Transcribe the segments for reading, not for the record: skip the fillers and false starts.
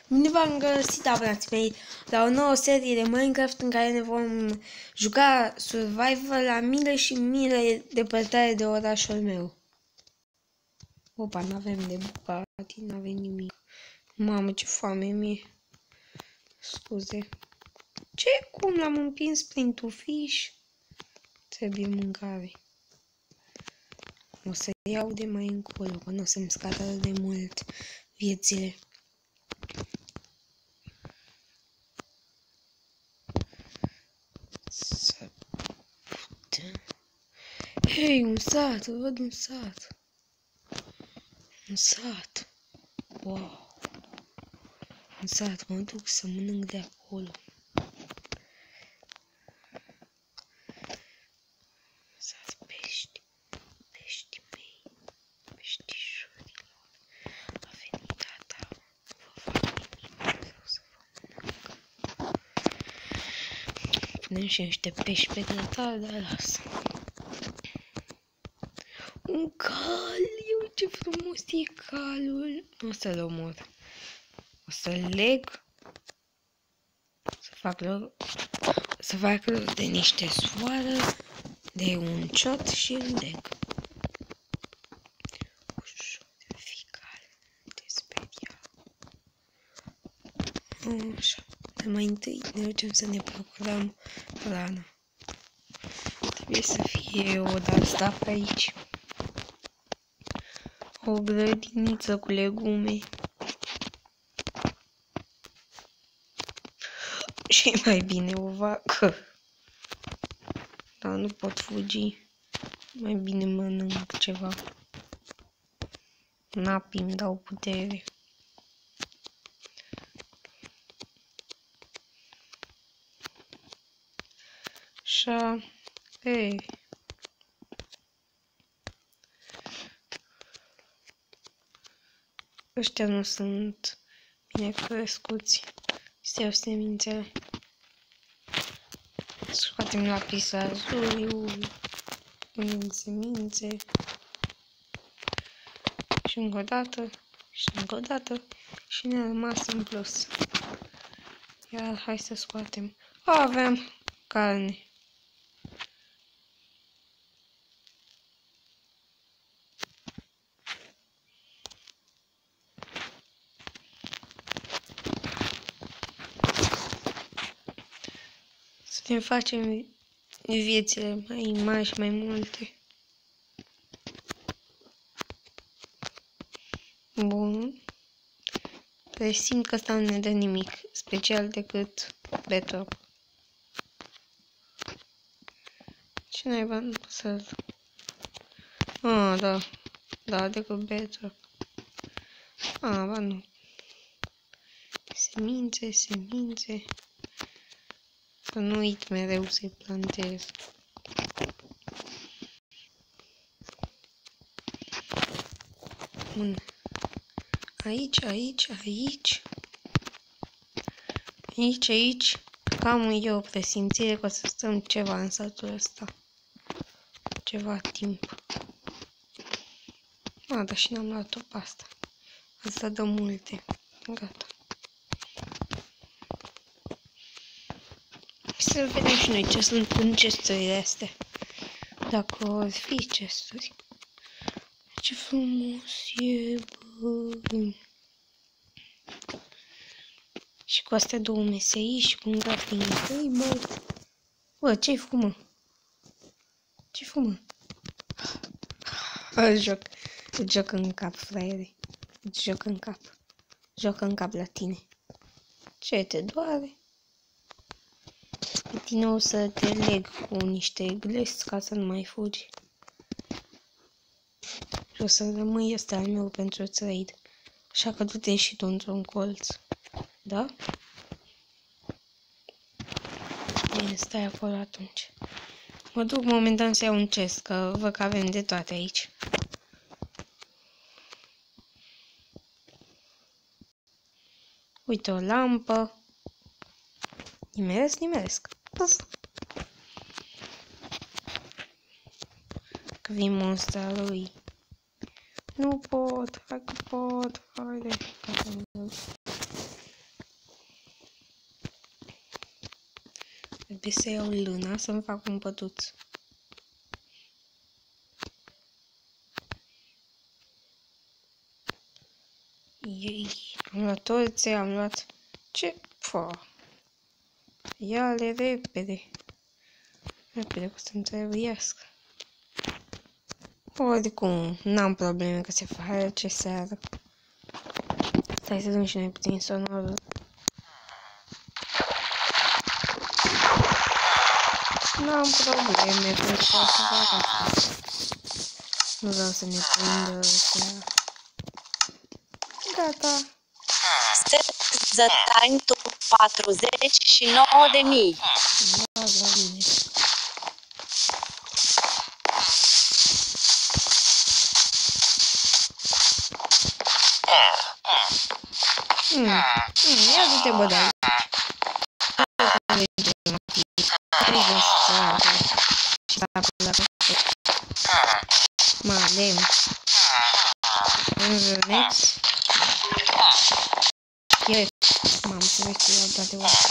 Bine v-am găsit, abonații mei, la o nouă serie de Minecraft în care ne vom juca survival la mile și mile depărtare de orașul meu. Opa, n-avem de Bugatti, n-avem nimic. Mamă, ce foame mie. Scuze. Ce? Cum l-am împins prin tufiș? Trebuie mâncare. O să iau de mai încolo, că nu o să-mi scadă de mult viețile. Hei, un sat, văd un sat. Un sat. Wow. Un sat, mă duc să mănânc de acolo. Sat pești. Peștii mei. Peștișorilor. A venit tata. Nu vă fac nimic. Vreau să vă mănânc. Punem și niște pești pe grătar, dar lasă. Un cal, ce frumos e calul. O să-l omor. O să-l leg. Să fac lor de niște soară, de un ciot și îl leg. Ușor, fi calm, te speria. Așa, dar mai întâi ne ducem să ne procurăm hrană. Trebuie să fie o de-asta pe aici. O grădiniță cu legume. Și mai bine o vacă. Dar nu pot fugi. Mai bine mănânc ceva. Napii îmi dau putere. Așa. Ei. Ăștia nu sunt bine crescuți. Astea semințele. Scoatem lapis lazuriu. Punem semințe. Și încă o dată. Și încă o dată. Și ne-a rămas în plus. Iar hai să scoatem. Avem carne. Să ne facem viețile mai mari și mai multe. Bun. Presimt că ăsta nu ne dă nimic special decât bedrock. Ce naiba nu pot să... da. Da, decât bedrock. Ba nu. Semințe. Să nu uit mereu să-i plantez. Bun. Aici. Cam eu o presimțire că o să stăm ceva în satul ăsta. Ceva timp. Da, și ne-am luat-o pe asta. Asta dă multe. Gata. Să vedem și noi ce sunt în chesturile astea. Dacă or fi chesturi. Ce frumos e, bă. Și cu astea două meserii și cu un crafting table. Bă, ce-ai făcut, mă? Ce-ai făcut, mă? Joc în cap, fraiere. Joc în cap la tine. Ce te doare? Pe tine o să te leg cu niște glezi ca să nu mai fugi. Și o să rămâi ăsta al meu pentru trade. Așa că du-te și tu într-un colț. Da? Bine, stai acolo atunci. Mă duc momentan să iau un chest, că văd că avem de toate aici. Uite o lampă. Nimeresc. Puf. Că vin monstra lui. Nu pot, hai că pot, haide. trebuie să iau lâna să-mi fac un pătuț. Ei, am luat toți, am luat... Ce? Fă. Ia-le repede. Repede, că să-mi trebuiască. Oricum, n-am probleme că se face seară. Stai să dăm și noi puțin sonorul. N-am probleme, că să fac asta. Nu vreau să ne prindă seara. Gata. The time to 49.000. Da, bine. Ia du-te, bă, da. Malem. Next. Mamă, să vezi că iau toate oastea.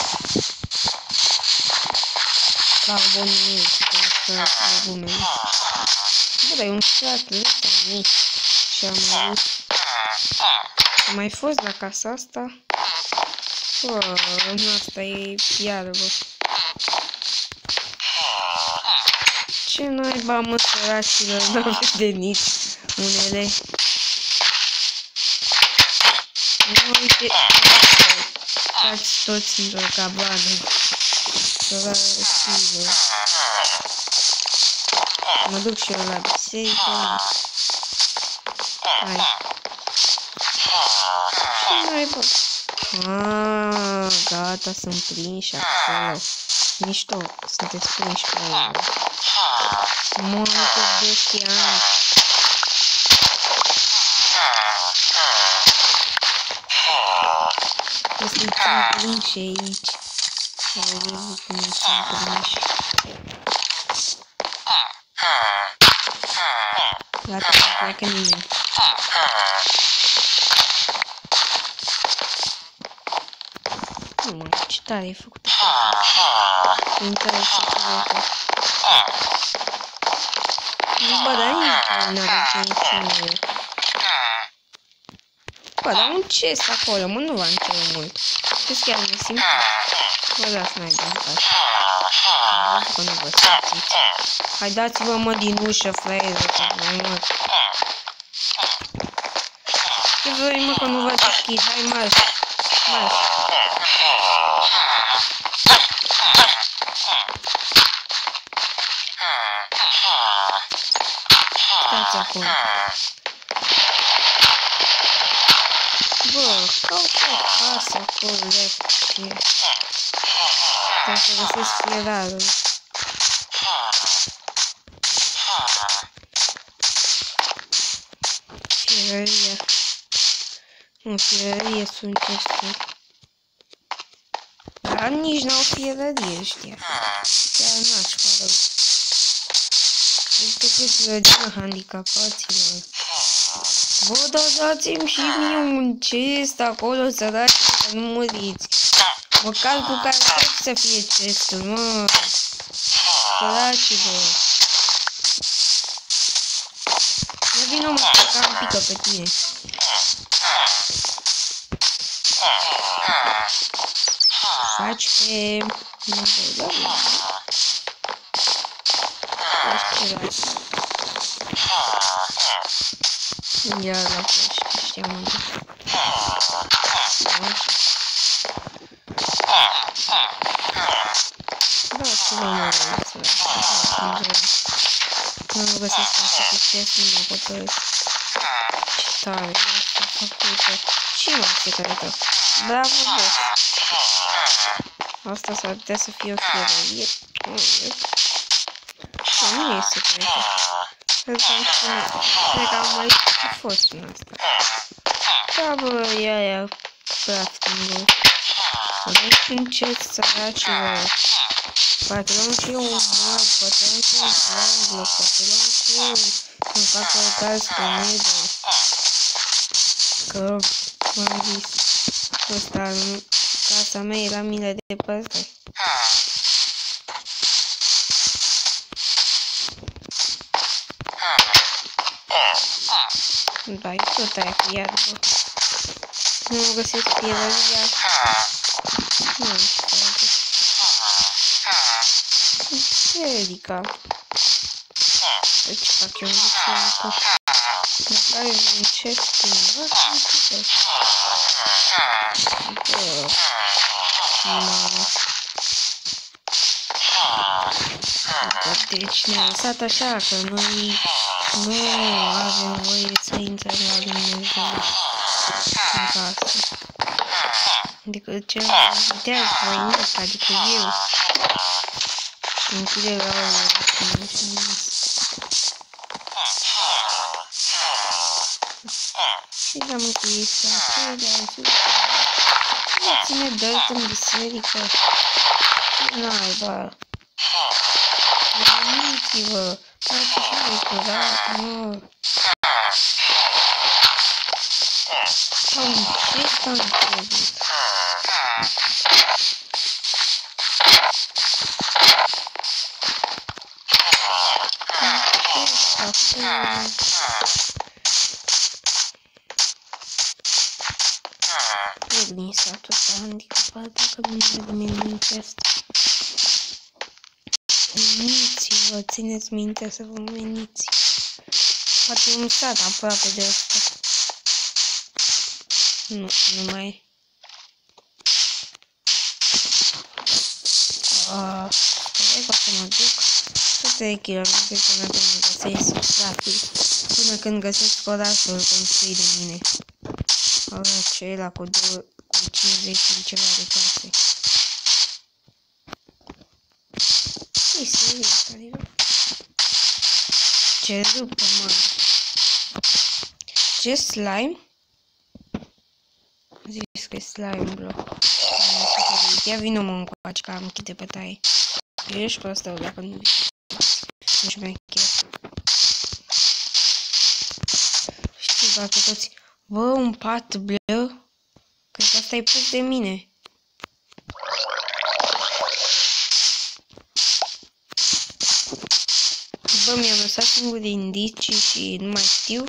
Carbonul și legumele. Bă, dar e un sat ăsta, nu? Și am avut. Am mai fost la casa asta. Bă, asta e iarbă. Ce naiba, mă, săracilor, n-am de nici unele. Nu uite, faci toți într-o cabană. Săracilor. Mă duc și eu la biserică. Hai. Ce naiba? Gata, sunt prinși acolo. Mișto, sunteți prinși pe aia. Mă, cât bestia am. Eu sunt prinși aici. Vedeți cum sunt prinși. Gata, nu pleacă nimeni. Mă, ce tare e făcută. Interesant. Bă, dar n-are niciun... Bă, dar un chest acolo, mă, nu v-am cerut mult. Știți chiar mă simt? Vă dați mai bine, faci. Că nu vă simțiți. Hai, dați-vă, mă, din ușă, fraiere, că mai mult. Ce vrei, mă, că nu vă deschid? Hai, marș. Marș. Stați acolo. Bă, caut o casă acolo, left și... Trebuie să găsesc fierarul. Fierăria. Nu, fierărie sunt chestii. Dar nici n-au fierărie, știa. Chiar n-aș fără. Este cât rădină handicapaților. Bă, dar dați-mi și mie un chest acolo, săraci, să nu muriți. Măcar cu care trebuie să fie chestul, mă. Săracilor. Ia vină, mă, că am pică pe tine. Faci pe... Nu știu, da, bine. Faci pe raci. Ia la pește, știam unde. Da, să nu mă nu găsesc așa cu chest, nu mă hotărăsc. Ce tare e asta făcută. Și mă, secretă. Bravo, boss. Asta s-ar putea să fie o fierărie. Nu e secretă. Cred că am mai fost în asta. Da, bă, e aia crafting-ul. Avem un chest, săracilor. Poate luăm și eu un mod, poate luăm și un triangle, poate luăm și eu să-mi fac portal spre Nether. Că m-am zis, ăsta, casa mea era milă de păsări. Da, e tot aia cu iarbă. Nu găsesc pierăria. Nu am ce face. Biserica. Păi ce fac eu în biserică? Dacă ai un chest undeva, nu știu. Bă. Mamă. Deci ne-a lăsat așa că noi nu avem voie să intrăm la Dumnezeu în casă. Adică cel mai vitează voinic, adică eu. Închide la urmă și mulțumesc. Și l-am închis la de alții. Nu ține dălt în biserică. Ce naiba. Veniți-vă. Dați așa de curat, nu. Am ce s-a întâmplat? Plec din satul ăsta handicapat dacă nu văd meniți asta. Veniți-vă, țineți minte să vă veniți. Poate un sat aproape de asta. Nu, nu mai e. Stai că o să mă duc 100 de kilometri până când găsesc satul. Până când găsesc orașul construit de mine. Orașul ăla cu 50 și ceva de case. E serios, adică. Ce rupă, mă. Ce slime? Zis că e slime block. Ia vină mă încoace că am închide bătaie. Eu ești pe asta dacă nu știu mai chef. Știi dacă toți. Bă, un pat bleu? Cred că asta e pus de mine. Bă, mi-am lăsat singuri indicii și nu mai știu.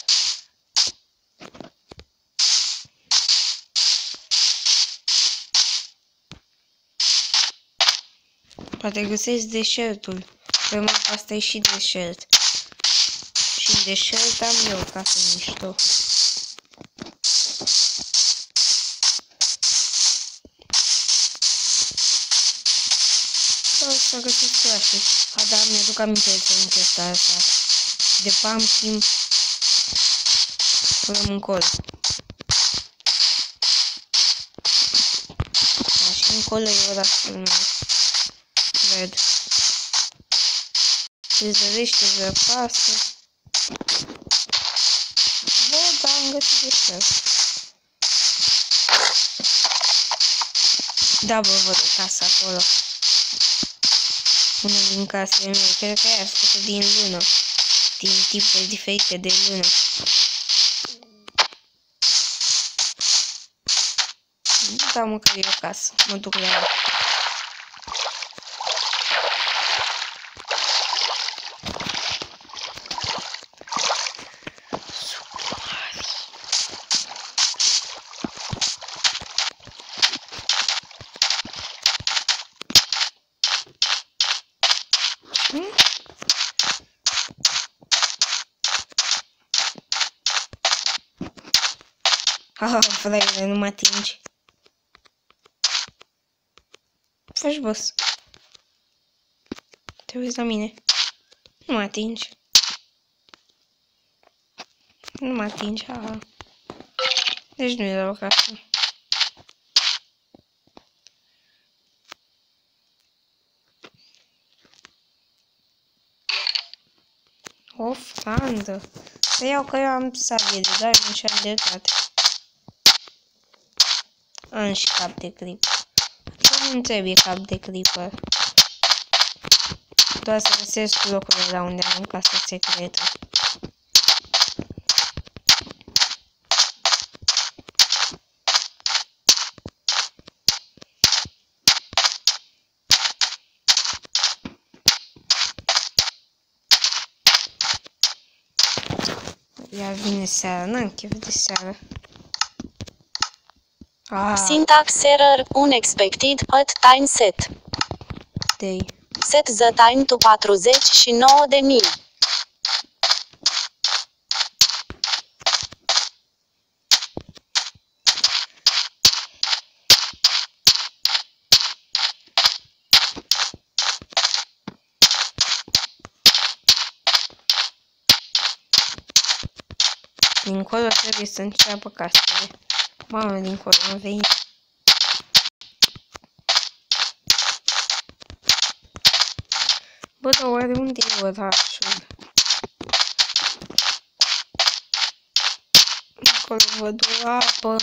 Poate găsesc deșertul. Păi mă, asta e și deșert. Și în deșert am eu casă mișto. O să găsesc clase. A, da, mi-aduc aminte să închest asta. De pumpkin. Punem un col. Da, și încolo e orașul meu. Văd. Se zărește zăpasă. Bă, da, am găsit deșert. Da, bă, văd o casă acolo. Una din casele mele, cred că e făcută din lună. Din tipuri diferite de lună. Da, măcar e o casă. Mă duc la ea. Ah, frate, nu mă atingi. Faci, boss. Te uiți la mine. Nu mă atingi. Nu mă atingi, aha. Deci nu e loc asta. O frandă. Să iau că eu am sabie de dar și am dreptate. Am și cap de clip. Nu trebuie cap de clipă. Doar să găsesc locurile la unde am casa secretă. Iar vine seara, n-am chef de seară. Syntax error, unexpected, at time set. Day. Set the time to 49.000. Dincolo trebuie să înceapă casele. Mamă, dincolo am venit. Bă, dar oare unde e orașul? Acolo văd o apă.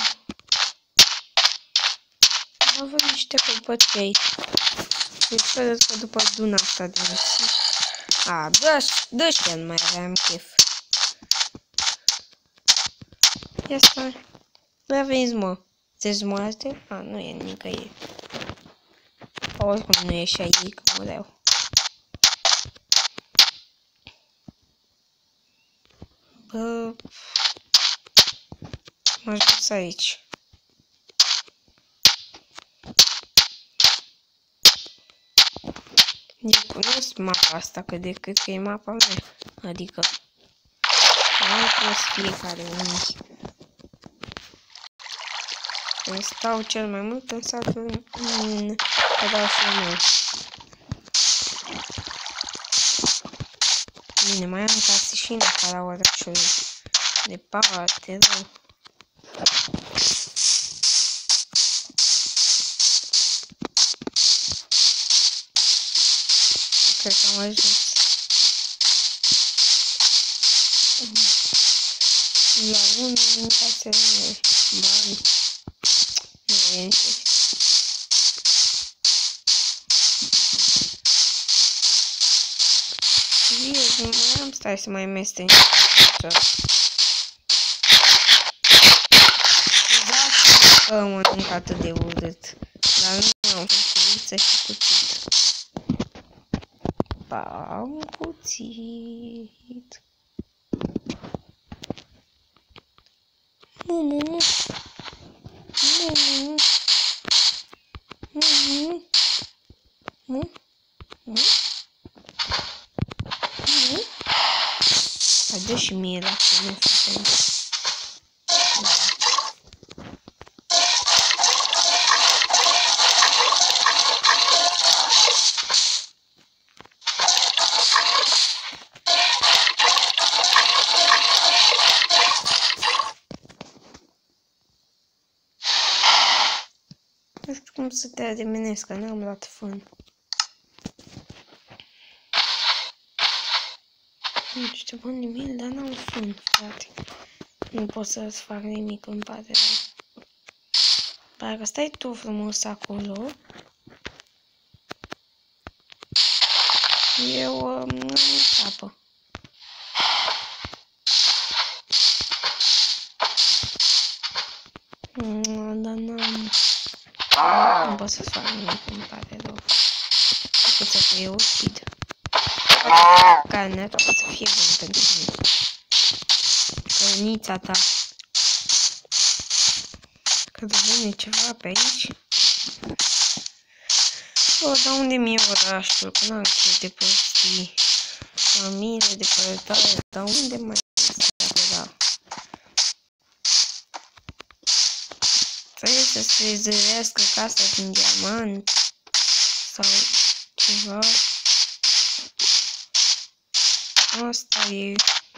Dar văd niște căpăcei. Deci cred că după duna asta din sus. Dă-și nu mai aveam chef. Ia stai. Bă, veniți, mă. Se moarte? Nu e nicăieri. Oricum nu e și aici, că mureau. Bă... M-aș dus aici. Eu cunosc mapa asta, că de cât că e mapa mea. Adică... Nu cunosc fiecare unii. Când stau cel mai mult în satul în orașul meu. Bine, mai am case și în afara orașului. Departe, rău. Cred că am ajuns. La unul din casele mele. Bani. Nu e nici. Eu mai am stai să mai mestec. Că mănânc atât de urât. Dar nu am făcuță și cuțit. Am cuțit. Mumu. Dă și mie la tine să te nu știu cum să te ademenesc, că n-am luat fân. Nu știu bun nimic, dar n-am fân, frate. Nu pot să-ți fac nimic, îmi pare rău. Parcă stai tu frumos acolo. Eu nu am apă. Dar n-am... Nu pot să-ți fac nimic, îmi pare rău. Decât să te ucid. Carnea ta poate să fie bună pentru mine. Cărnița ta. Că devine ceva pe aici. Dar unde mi-e orașul? Că n-am chef de prostii. Familie, depărtare. Dar unde mai este la? Trebuie să se zărească casa din diamant. Sau ceva. Asta e.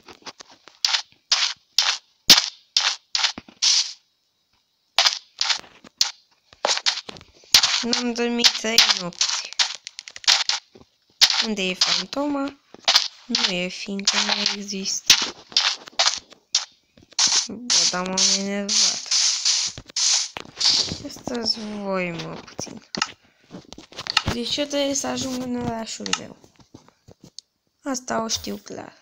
N-am dormit 3 nopți. Unde e fantoma? Nu e, fiindcă nu există. Bă, dar m-am enervat. Asta-s voi, mă, puțin. Deci eu trebuie să ajung în orașul meu. Asta o știu clar.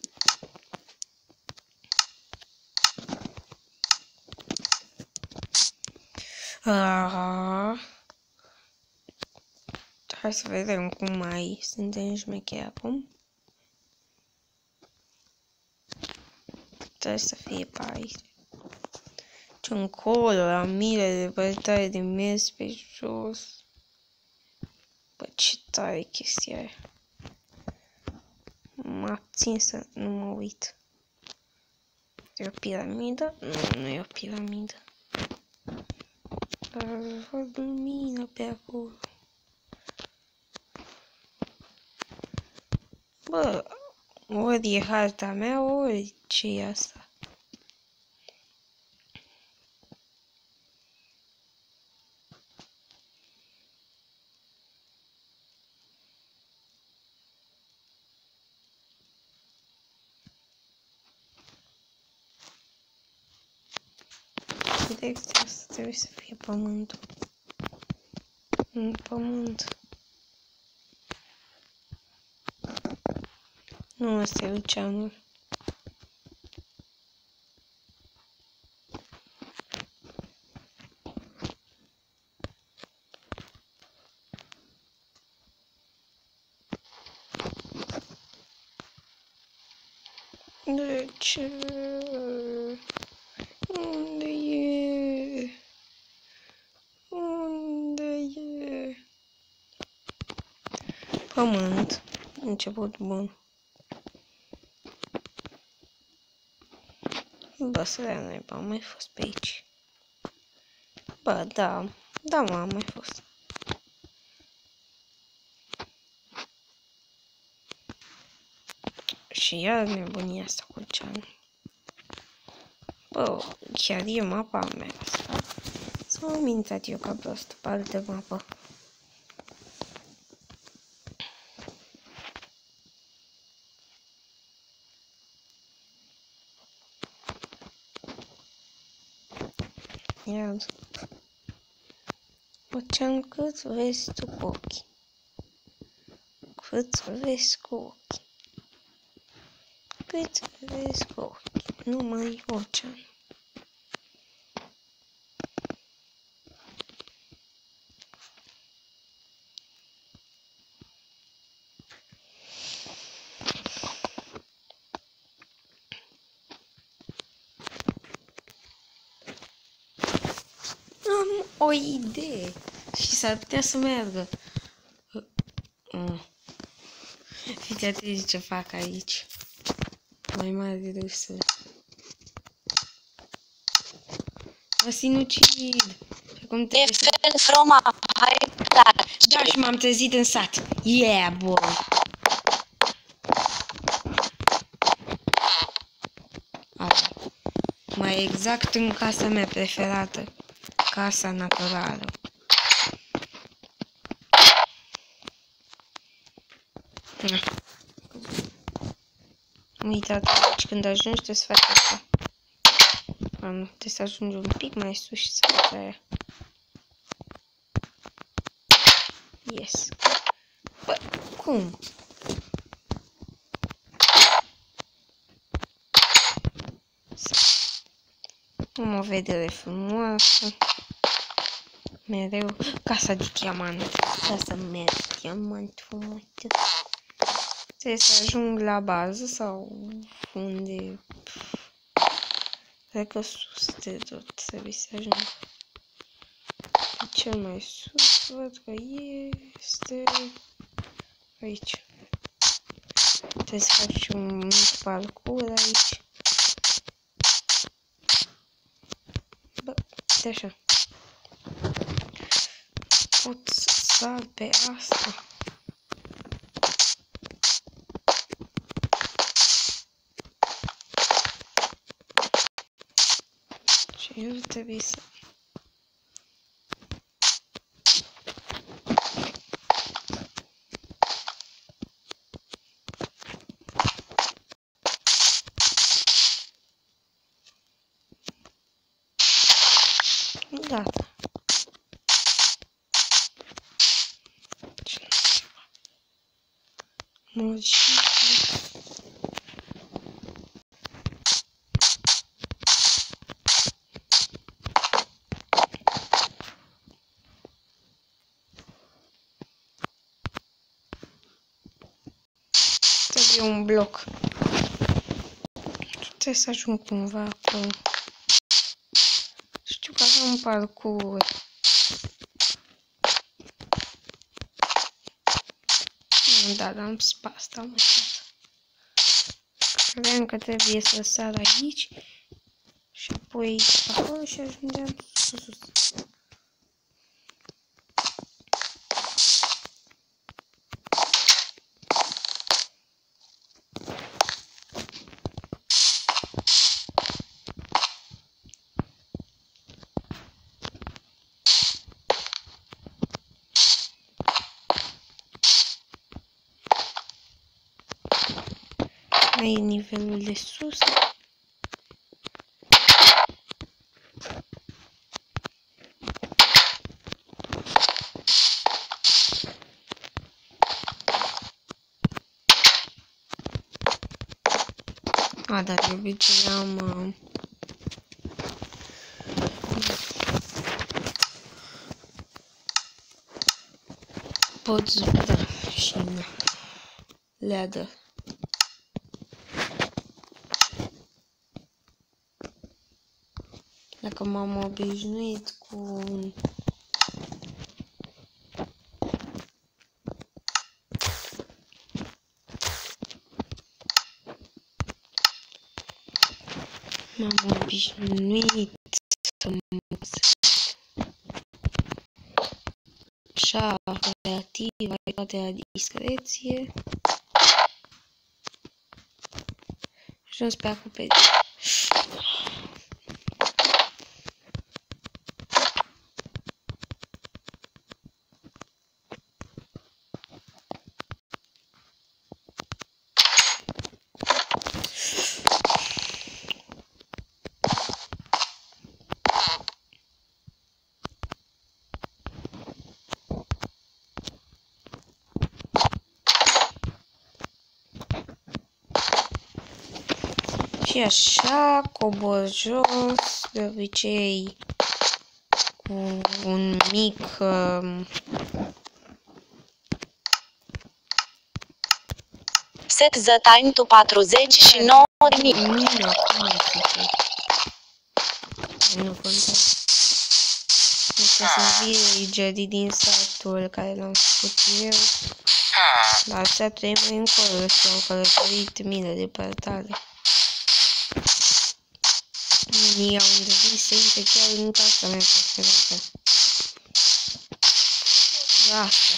Hai să vedem cum mai suntem șmecheri acum. Trebuie să fie pe aici. Ce încolo, la mile de depărtare de mers pe jos. Bă, ce tare chestia aia. Mă abțin să nu mă uit. E o piramidă? Nu, nu e o piramidă. Dar văd lumină pe acolo. Bă, ori e harta mea, ori ce e asta? Direcția asta trebuie să fie pământul. Un pământ. Nu, ăsta e oceanul. De ce? Unde e? Unde e? Pământ. Început bun. Bă, să dea naiba, am mai fost pe aici. Bă, da. Da, mă, am mai fost. Și iar nebunia asta cu oceanul. Bă, chiar e mapa mea asta. Să mă mințat eu ca prost pe altă mapă. Iar. Ocean cât vezi tu cu ochii. Cât vezi cu ochii. Cât vezi cu ochii. Numai ocean. Am o idee și s-ar putea să meargă. Fiți atenți ce fac aici. Mai mare râsă. Mă sinucid. Cum trebuie să... Da, și m-am trezit în sat. Yeah, boy. Asta. Mai exact în casa mea preferată. Casa naturală. Uitați, aici când ajungi trebuie să faci asta. Trebuie să ajungi un pic mai sus și să faci aia. Yes. Bă, cum? Am o vedere frumoasă. Mereu. Casa de diamant. Casa mea de diamant frumoasă. Trebuie să ajung la bază sau unde... Cred că sus de tot trebuie să ajung. Cel mai sus văd că este aici. Trebuie să faci un mic parcurs aici. Bă, de așa. Pot să sar pe asta. Și eu trebuie să... Gata. Trebuie un bloc. Trebuie să ajung cumva acolo. Știu că avem un parcurs. Da, dar am spas, am uitat. Credeam că trebuie să sar aici și apoi acolo și ajungeam sus. Mai e nivelul de sus. A, dar de obicei am... pot zbura și ladder. Dacă m-am obișnuit cu... M-am obișnuit să mă așa creativ, toate la discreție. Ajuns pe acoperiș. Și așa, cobor jos, de obicei cu un mic set the time to 49 minute. Nu contează. Este să villagerii din satul care l-am făcut eu. Dar satul e mai încolo și am călătorit mii de departare. Unii au îndrăznit să intre chiar în casa mea preferată. Asta.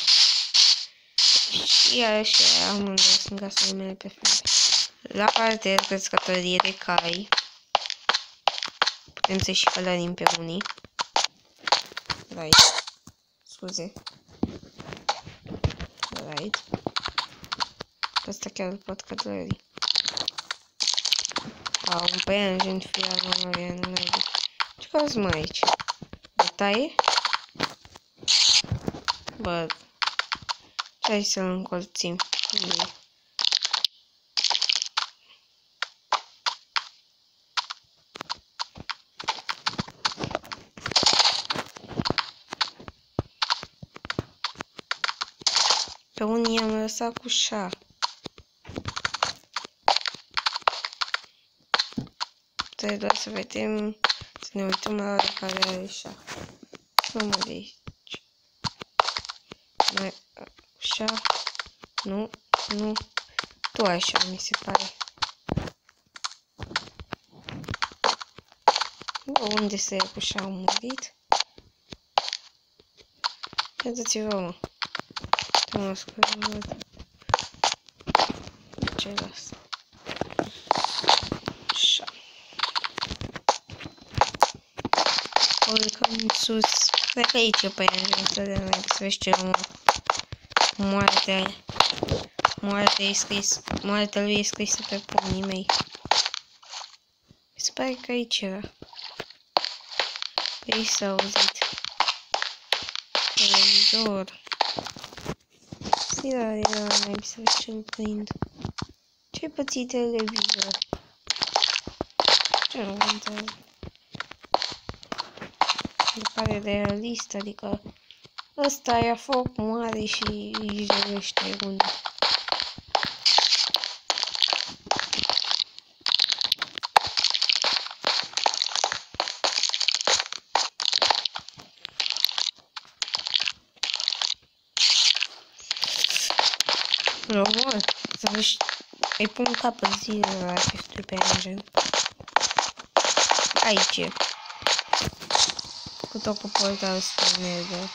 Și așa am îndrăznit în casa mea preferată. La parter, crescătorie de cai. Putem să și călărim pe unii. Right. Scuze. Right. Asta chiar îl pot călări. Au un păianjen fiar, Mariana, n-ai. Ce cauți mai aici? Bătaie? Bă, hai să-l încolțim. Pe unii am lăsat cu șa. Trebuie să vedem, să ne uităm la care are șa. Nu mă de aici. Mai așa. Nu, nu. Tu așa mi se pare. Bă, unde să ia cu șa? Am murit? Iată-ți-vă, mă. Tu mă scuze, mă văd. Ce las? Așa. Urcăm sus. Cred că aici e pe ea, să de noi, să vezi ce moartea lui e scrisă pe pumnii mei. Mi se pare că aici era. Ei s-a auzit. Televizor. Era, mai să vezi ce-l prind. Ce-ai pățit televizor? Ce nu contează? De pare realist, adică ăsta ia foc mare și îi jărește unul. Român, să vezi, îi pun capăt zilele acestui PNG. Aici e. Cu tot cu portalul să mergă.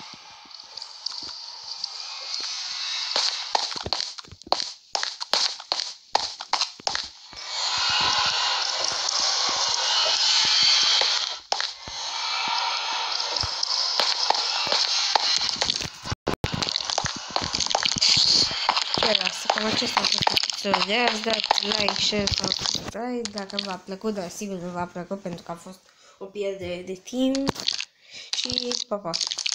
Cam acesta a fost episodul de azi, dați like, share, subscribe, dacă v-a plăcut, dar sigur nu v-a plăcut pentru că a fost o pierdere de timp și pa, pa!